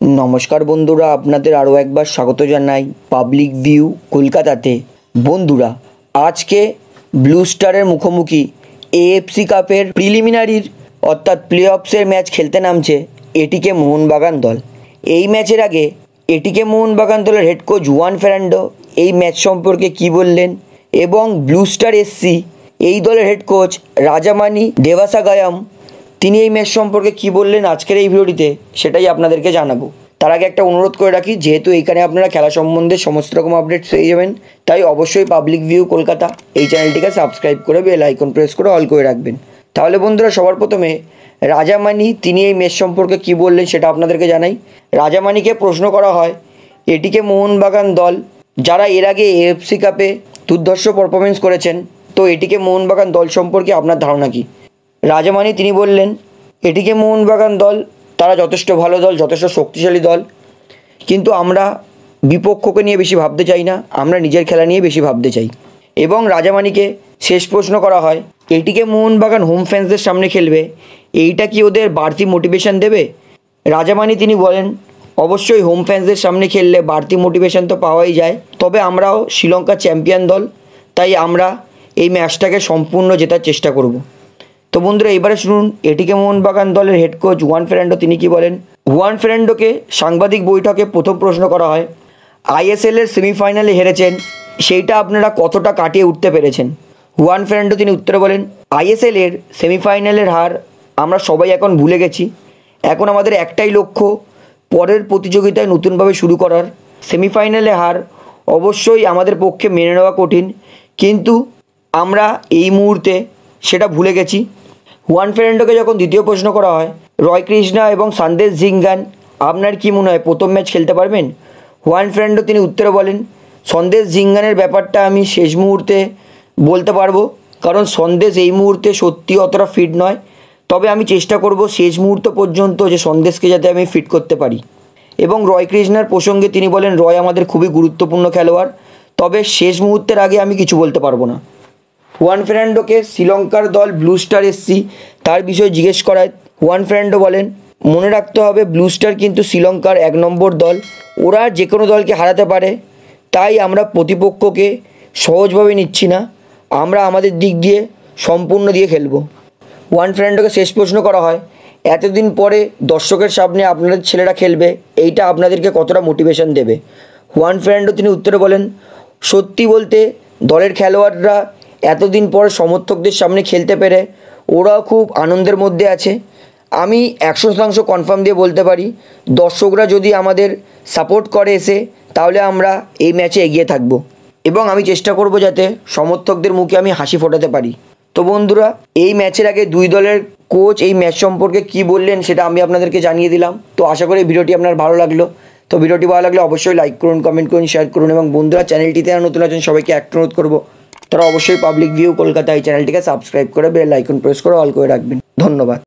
নমস্কার বন্ধুরা, আপনাদের আরও একবার স্বাগত জানাই পাবলিক ভিউ কলকাতাতে। বন্ধুরা, আজকে ব্লু স্টারের মুখোমুখি এএফসি কাপের প্রিলিমিনারির অর্থাৎ প্লে অফসের ম্যাচ খেলতে নামছে এটিকে মোহনবাগান দল। এই ম্যাচের আগে এটিকে মোহনবাগান দলের হেড কোচ জুয়ান ফের্নান্ডো এই ম্যাচ সম্পর্কে কী বললেন এবং ব্লু স্টার এসসি এই দলের হেড কোচ রাজামানি দেবাসাগায়াম তিনি এই ম্যাচ সম্পর্কে কী বললেন আজকের এই ভিডিওটিতে সেটাই আপনাদেরকে জানাবো। তার আগে একটা অনুরোধ করে রাখি, যেহেতু এইখানে আপনারা খেলা সম্বন্ধে সমস্ত রকম আপডেটস পেয়ে যাবেন, তাই অবশ্যই পাবলিক ভিউ কলকাতা এই চ্যানেলটিকে সাবস্ক্রাইব করে বেল আইকন প্রেস করে অল করে রাখবেন। তাহলে বন্ধুরা, সবার প্রথমে রাজামানি তিনি এই ম্যাচ সম্পর্কে কী বললেন সেটা আপনাদেরকে জানাই। রাজামানিকে প্রশ্ন করা হয় এটিকে মোহনবাগান দল যারা এর আগে এএফসি কাপে দুর্ধর্ষ পারফরমেন্স করেছেন, তো এটিকে মোহনবাগান দল সম্পর্কে আপনার ধারণা কী? রাজামানি তিনি বললেন এটিকে মোহনবাগান দল তারা যথেষ্ট ভালো দল, যথেষ্ট শক্তিশালী দল, কিন্তু আমরা বিপক্ষকে নিয়ে বেশি ভাবতে চাই না, আমরা নিজের খেলা নিয়ে বেশি ভাবতে চাই। এবং রাজামানিকে শেষ প্রশ্ন করা হয় এটিকে মোহনবাগান হোম ফ্যান্সদের সামনে খেলবে, এইটা কি ওদের বাড়তি মোটিভেশন দেবে? রাজামানি তিনি বলেন অবশ্যই হোম ফ্যান্সদের সামনে খেললে বাড়তি মোটিভেশন তো পাওয়াই যায়, তবে আমরাও শ্রীলঙ্কা চ্যাম্পিয়ন দল, তাই আমরা এই ম্যাচটাকে সম্পূর্ণ জেতার চেষ্টা করব। তো বন্ধুরা, এবারে শুনুন এটিকে মোহনবাগান দলের হেড কোচ জুয়ান ফের্নান্ডো তিনি কি বলেন। জুয়ান ফের্নান্ডোকে সাংবাদিক বৈঠকে প্রথম প্রশ্ন করা হয় আইএসএলের সেমিফাইনালে হেরেছেন, সেইটা আপনারা কতটা কাটিয়ে উঠতে পেরেছেন? জুয়ান ফের্নান্ডো তিনি উত্তরে বলেন আইএসএলের সেমিফাইনালের হার আমরা সবাই এখন ভুলে গেছি, এখন আমাদের একটাই লক্ষ্য পরের প্রতিযোগিতায় নতুনভাবে শুরু করার। সেমিফাইনালে হার অবশ্যই আমাদের পক্ষে মেনে নেওয়া কঠিন, কিন্তু আমরা এই মুহূর্তে সেটা ভুলে গেছি। জুয়ান ফের্নান্ডোকে যখন দ্বিতীয় প্রশ্ন করা হয় রয় কৃষ্ণা এবং সন্দেশ ঝিঙ্গান আপনার কি মনে হয় প্রথম ম্যাচ খেলতে পারবেন? জুয়ান ফের্নান্ডো তিনি উত্তরে বলেন সন্দেশ ঝিঙ্গানের ব্যাপারটা আমি শেষ মুহূর্তে বলতে পারবো, কারণ সন্দেশ এই মুহূর্তে সত্যি অতটা ফিট নয়, তবে আমি চেষ্টা করব শেষ মুহূর্ত পর্যন্ত যে সন্দেশকে যাতে আমি ফিট করতে পারি। এবং রয় কৃষ্ণার প্রসঙ্গে তিনি বলেন রয় আমাদের খুবই গুরুত্বপূর্ণ খেলোয়াড়, তবে শেষ মুহূর্তের আগে আমি কিছু বলতে পারবো না। জুয়ান ফের্নান্ডোকে শ্রীলঙ্কার দল ব্লু স্টার এসসি তার বিষয়ে জিজ্ঞেস করায় জুয়ান ফের্নান্ডো বলেন মনে রাখতে হবে ব্লু স্টার কিন্তু শ্রীলঙ্কার 1 নম্বর দল, ওরা যে কোনো দলকে হারাতে পারে, তাই আমরা প্রতিপক্ষকে সহজভাবে নিচ্ছি না, আমরা আমাদের দিক দিয়ে সম্পূর্ণ দিয়ে খেলব। জুয়ান ফের্নান্ডোকে শেষ প্রশ্ন করা হয় এতদিন পরে দর্শকের সামনে আপনাদের ছেলেরা খেলবে, এইটা আপনাদেরকে কতটা মোটিভেশন দেবে? জুয়ান ফের্নান্ডো তিনি উত্তরে বলেন সত্যি বলতে দলের খেলোয়াড়রা এতদিন পর সমর্থকদের সামনে খেলতে পেরে ওরাও খুব আনন্দের মধ্যে আছে। আমি 100% কনফার্ম দিয়ে বলতে পারি দর্শকরা যদি আমাদের সাপোর্ট করে এসে, তাহলে আমরা এই ম্যাচে এগিয়ে থাকব এবং আমি চেষ্টা করব যাতে সমর্থকদের মুখে আমি হাসি ফোটাতে পারি। তো বন্ধুরা, এই ম্যাচের আগে দুই দলের কোচ এই ম্যাচ সম্পর্কে কী বললেন সেটা আমি আপনাদেরকে জানিয়ে দিলাম। তো আশা করি ভিডিওটি আপনার ভালো লাগলো। তো ভিডিওটি ভালো লাগলে অবশ্যই লাইক করুন, কমেন্ট করুন, শেয়ার করুন এবং বন্ধুরা চ্যানেলটিতে নতুন আছেন সবাইকে একটা অনুরোধ করবো তারা অবশ্যই পাবলিক ভিউ কলকাতা এই চ্যানেলটিকে সাবস্ক্রাইব করে বেল আইকন প্রেস করে অল করে রাখবেন। ধন্যবাদ।